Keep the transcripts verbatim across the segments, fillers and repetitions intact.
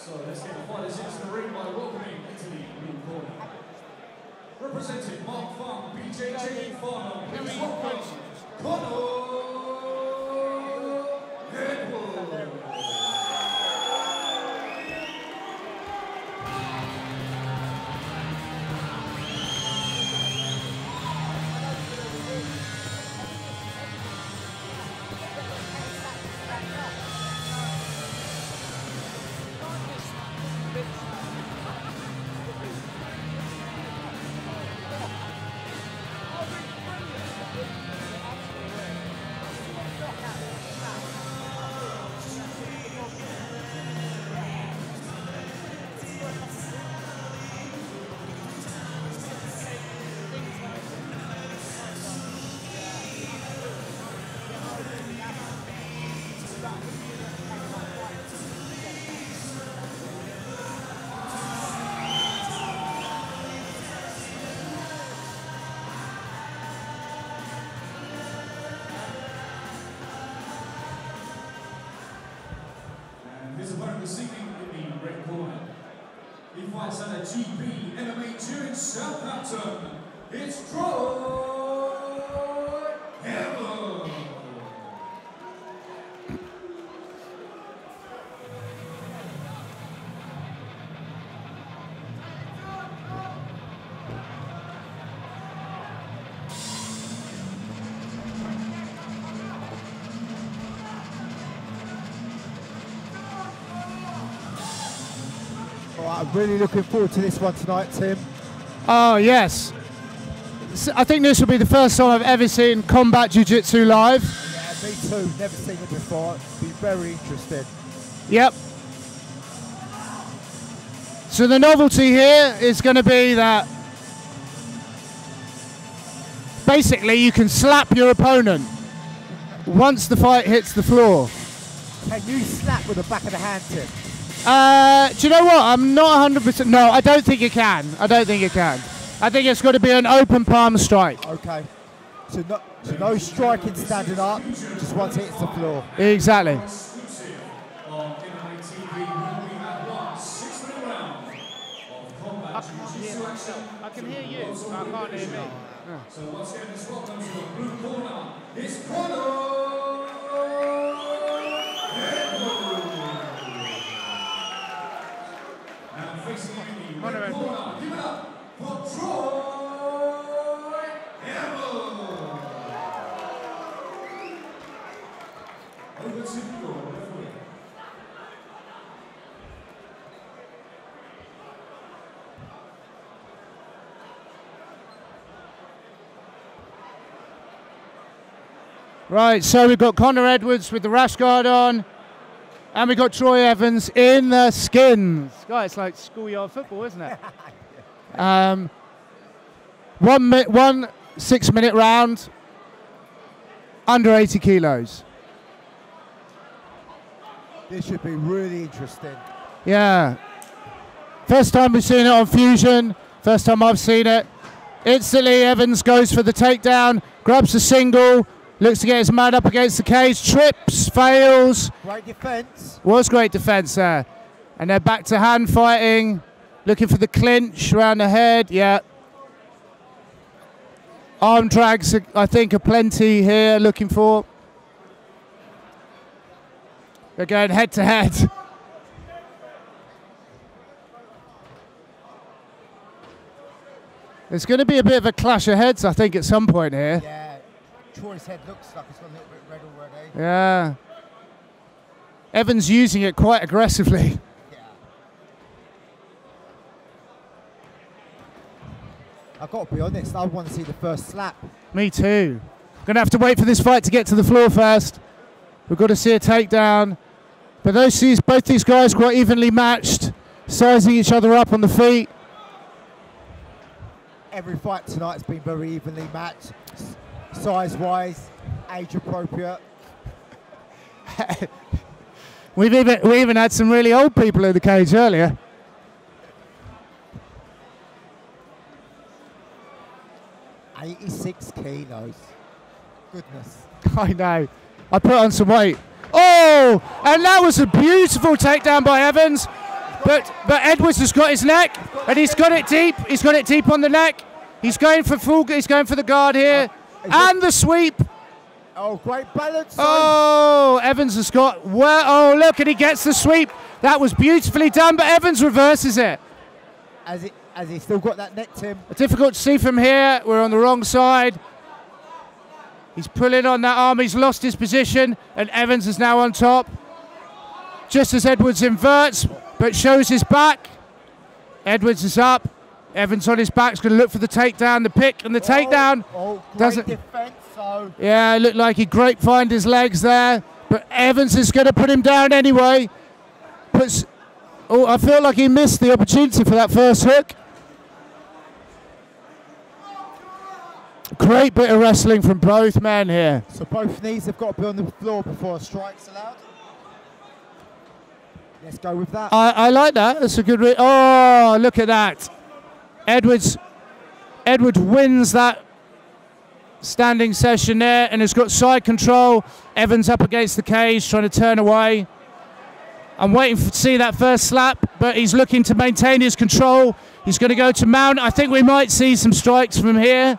So let's get the fighters into the ring by welcoming into the blue corner. Representing Mark Farm, B J J Farnham, please welcome CONNER. His opponent this evening in the red corner. He fights at a G P M M A two in Southampton. It's Troy Hammer. I'm really looking forward to this one tonight, Tim. Oh, yes. I think this will be the first time I've ever seen combat jiu-jitsu live. Yeah, me too. Never seen it before. It'll be very interesting. Yep. So the novelty here is going to be that basically you can slap your opponent once the fight hits the floor. Can you slap with the back of the hand, Tim? Uh, do you know what? I'm not one hundred percent. No, I don't think you can. I don't think you can. I think it's got to be an open palm strike. Okay. So no, so no striking standing up, just once it hits the floor. Exactly. I can hear you, but I can't hear me. Yeah. So once again, this welcome to the blue corner. It's CONNER. And facing in the red corner, give it up for Troy Hammer. Over to you, referee. Right, so we've got Connor Edwards with the rash guard on, and we've got Troy Evans in the skins. God, it's like schoolyard football, isn't it? um, one, mi one six-minute round, under eighty kilos. This should be really interesting. Yeah. First time we've seen it on Fusion. First time I've seen it. Instantly, Evans goes for the takedown, grabs the single, looks to get his man up against the cage, trips, fails. Great defence. Was great defence there. And they're back to hand fighting, looking for the clinch around the head, yeah. Arm drags, I think, are plenty here, looking for. They're going head to head. There's going to be a bit of a clash of heads, I think, at some point here. Yeah. Troy's head looks like it's got a little bit red already. Yeah. Evans using it quite aggressively. Yeah. I've got to be honest, I want to see the first slap. Me too. Going to have to wait for this fight to get to the floor first. We've got to see a takedown. But those these, both these guys quite evenly matched, sizing each other up on the feet. Every fight tonight's been very evenly matched. Size-wise, age-appropriate. We've even we even had some really old people in the cage earlier. eighty-six kilos. Goodness. I know. I put on some weight. Oh, and that was a beautiful takedown by Evans. But but Edwards has got his neck, and he's got it deep. He's got it deep on the neck. He's going for full. He's going for the guard here, Uh, and the sweep. Oh, great balance. Oh, Evans has got. Well, oh, look, and he gets the sweep. That was beautifully done, but Evans reverses it. Has he, has he still got that neck, Tim? Difficult to see from here. We're on the wrong side. He's pulling on that arm. He's lost his position, and Evans is now on top. Just as Edwards inverts, but shows his back. Edwards is up. Evans on his back is going to look for the takedown, the pick, and the takedown. Oh, great doesn't. defense, so. Yeah, it looked like he grapevined his legs there, but Evans is going to put him down anyway. Puts. Oh, I feel like he missed the opportunity for that first hook. Great bit of wrestling from both men here. So both knees have got to be on the floor before a strike's allowed. Let's go with that. I, I like that. That's a good. Re oh, look at that. Edwards. Edwards wins that standing session there and has got side control. Evans up against the cage, trying to turn away. I'm waiting for, to see that first slap, but he's looking to maintain his control. He's going to go to mount. I think we might see some strikes from here.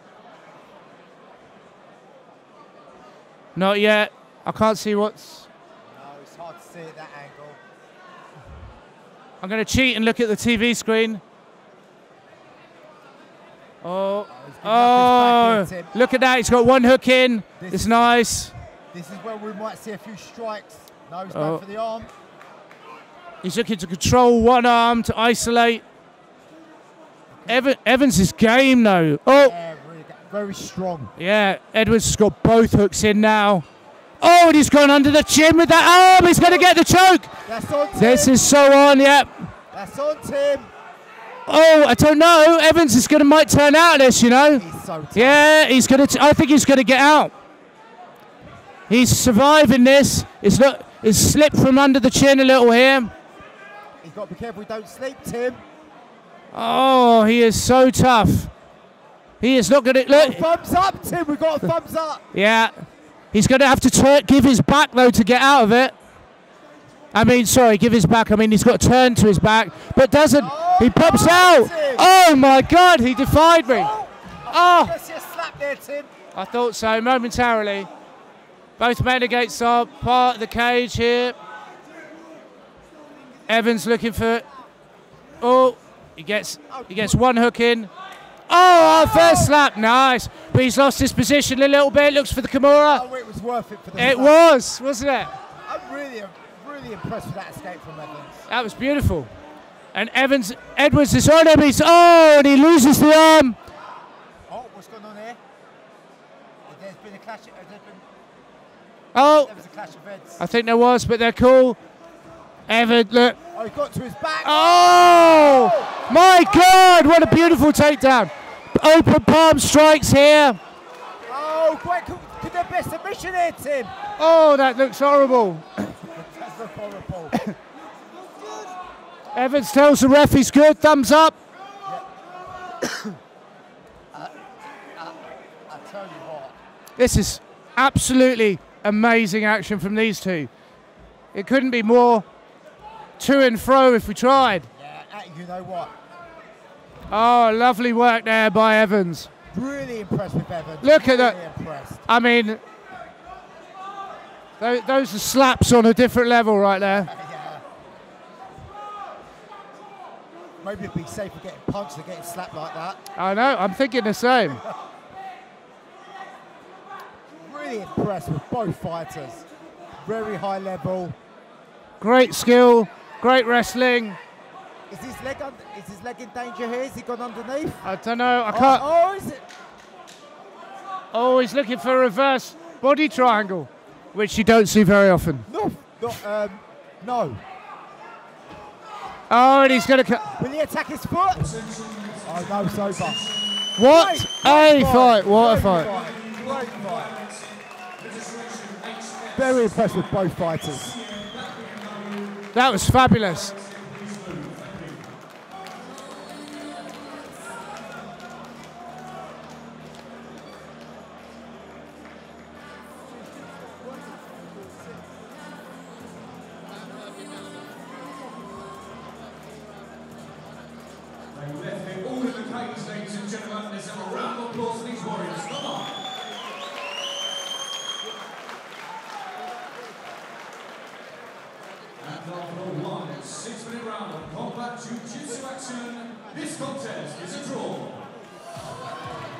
Not yet. I can't see what's... No, it's hard to see at that angle. I'm going to cheat and look at the T V screen. Oh, oh, here, look at that. He's got one hook in. This It's is- nice. This is where we might see a few strikes. No, he's Oh. going for the arm. He's looking to control one arm to isolate. Evan, Evans is game though. Oh, Yeah, really, very strong. yeah. Edwards has got both hooks in now. Oh, and he's gone under the chin with that arm. He's going to get the choke. That's on Tim. This is so on, yep. That's on Tim. Oh, I don't know. Evans is going to might turn out of this, you know. He's so tough. Yeah, he's going to. I think he's going to get out. He's surviving this. It's not. It's slipped from under the chin a little here. He's got to be careful we don't sleep, Tim. Oh, he is so tough. He is not going to Oh, look. thumbs up, Tim. We've got a thumbs up. Yeah, he's going to have to turn, give his back though to get out of it. I mean, sorry, give his back. I mean, he's got to turn to his back, but doesn't. Oh, He pops no, out. Tim. Oh my God, he defied me. Oh, Oh, I see a slap there, Tim. I thought so momentarily. Both men against our part of the cage here. Evans looking for. Oh, he gets he gets one hook in. Oh, our first slap, nice. But he's lost his position a little bit. Looks for the Kimura. Oh, it was worth it for the It slap. was, wasn't it? I'm really, really impressed with that escape from Evans. That was beautiful. And Evans, Edwards is on him. He's oh, and he loses the arm. Oh, what's going on here? There's been a clash. There's been, Oh, there was a clash of heads. I think there was, but they're cool. Evans, look. Oh, he got to his back. Oh, my God, what a beautiful takedown. Open palm strikes here. Oh, great. Could, could there be a submission here, Tim? Oh, that looks horrible. That's look horrible. Evans tells the ref he's good, thumbs up. I tell you what. This is absolutely amazing action from these two. It couldn't be more to and fro if we tried. Yeah, uh, you know what? Oh, lovely work there by Evans. Really impressed with Evans. Look at really that. Impressed. I mean, tho- those are slaps on a different level right there. Yeah. Maybe it'd be safer getting punched than getting slapped like that. I know, I'm thinking the same. Really impressed with both fighters. Very high level. Great skill, great wrestling. Is his leg un is his leg in danger here? Has he gone underneath? I don't know, I Oh, can't. oh, is it? Oh, he's looking for a reverse body triangle, which you don't see very often. No, not, um, no. Oh, and he's going to. Will he attack his foot? Oh no, sober. What Great, a great fight! What a Great fight! Great fight. Very impressed with both fighters. That was fabulous. They left it all in the cage, ladies and gentlemen. Let's have a round of applause for these warriors. Come on. And after one six-minute round of combat jiu-jitsu action, this contest is a draw.